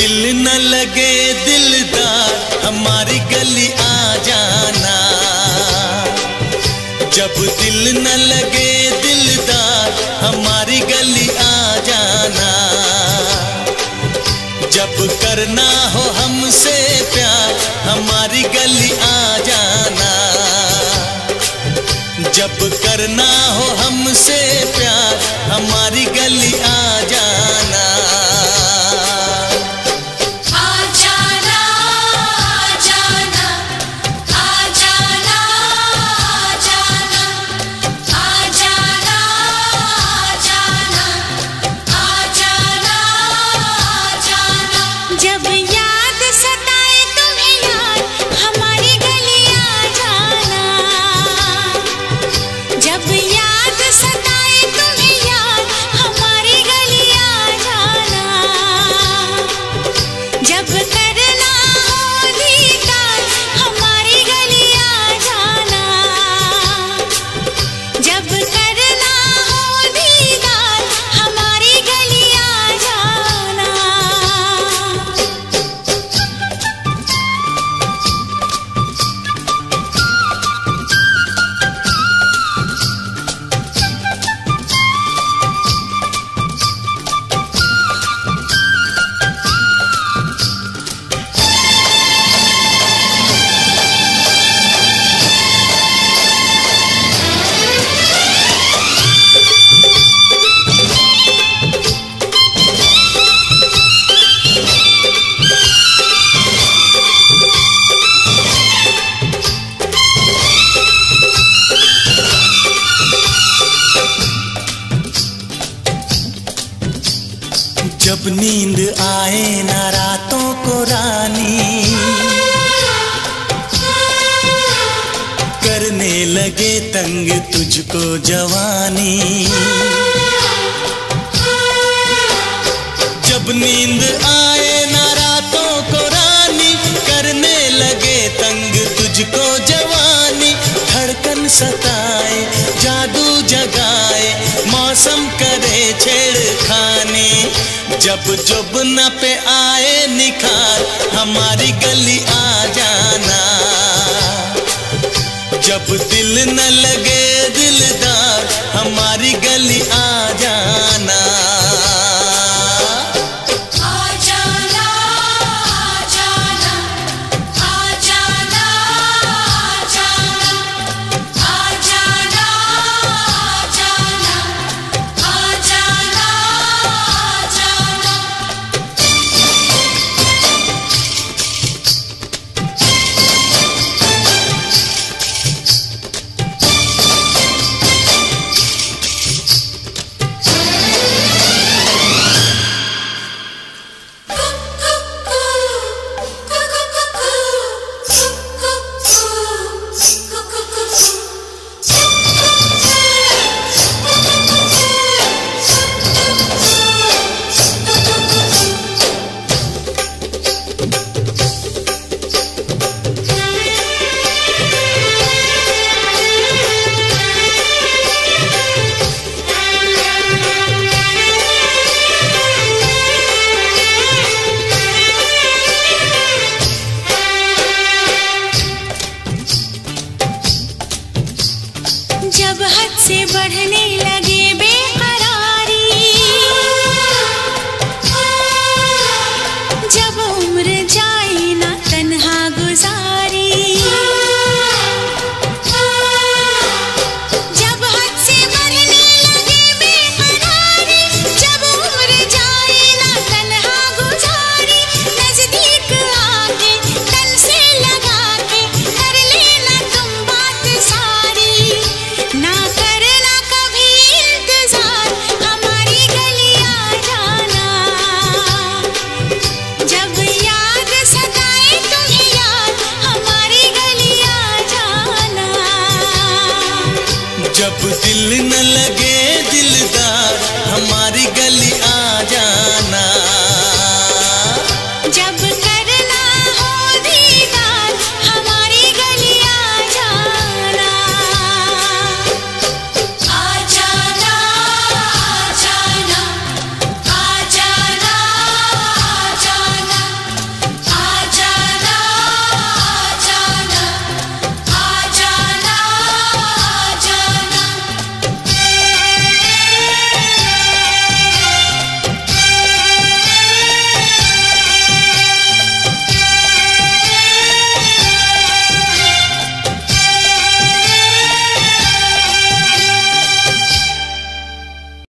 दिल न लगे दिलदार हमारी गली आ जाना। जब दिल न लगे दिलदार हमारी गली आ जाना। जब करना हो हमसे प्यार हमारी गली आ जाना। जब करना हो हमसे प्यार हमारी गली आ जाना। जब नींद आए ना रातों को रानी, करने लगे तंग तुझको जवानी। जब नींद आए ना रातों को रानी, करने लगे तंग तुझको जवानी। धड़कन सताए जादू जगाए मौसम करे छेड़खानी। जब जुबना पे आए निखार हमारी गली आ जाना। जब दिल न लगे दिलदार हमारी गली आ जाना। जब हद से बढ़ने लगे बेकरारी, जब उम्र जाए ना तन्हा गुजारी। जब हद से बढ़ने लगे बेकरारी, जब उम्र जाए ना तन्हा गुजारी। नजदीक आके तन से लगा के कर लेना तुम बात सारी। ना करना कभी इंतजार हमारी गली आ जाना। जब याद सताए तुम्हें याद हमारी गली आ जाना। जब दिल न लगे दिलदार